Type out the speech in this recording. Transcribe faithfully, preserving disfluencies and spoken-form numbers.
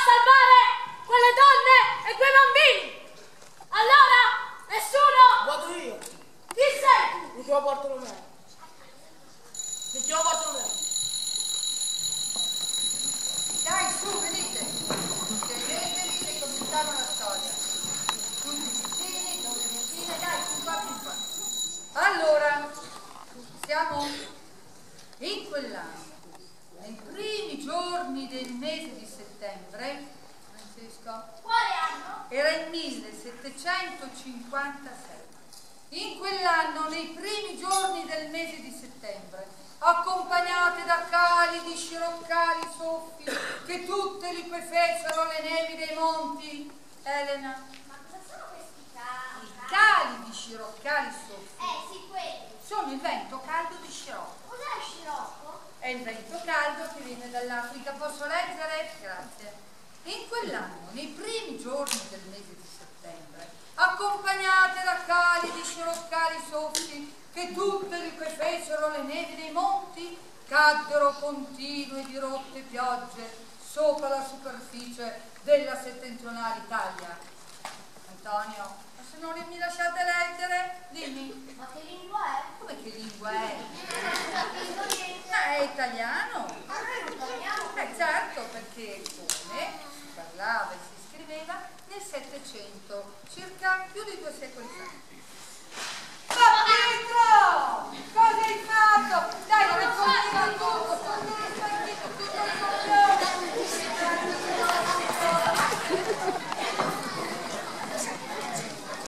salvare quelle donne e quei bambini. Allora, nessuno... Vado io. Chi sei? Mi chiamo Bartolomeo. Mi chiamo Bartolomeo. Dai, su, venite. Sedetevi e cominciamo la storia. Tutti vicini, tutte vicine, dai, fin qua, fin qua. Allora, siamo in quell'anno, nei primi giorni del mese di settembre, Francesco? Quale anno? Era il millesettecentocinquantasei. In quell'anno, nei primi giorni del mese di settembre, accompagnate da calidi, sciroccali soffi che tutte liquefecero le nevi dei monti, Elena, Ma cosa sono questi cani? i calidi, sciroccali soffi Eh, sì, quelli. sono il vento caldo di scirocco. Cos'è il scirocco? È il vento caldo che viene dall'Africa. Posso leggere? Grazie. In quell'anno, nei primi giorni del mese di settembre, accompagnate da calidi, sciroccali soffi che tutte liquefecero le nevi dei monti, caddero continue dirotte piogge sopra la superficie della settentrionale Italia. Antonio, ma se non mi lasciate leggere, dimmi. Ma che lingua è? Come che lingua è? Indonesio. Ma è italiano? Ma noi non parliamo. Eh certo, perché come si parlava e si scriveva nel Settecento, circa più di due secoli fa.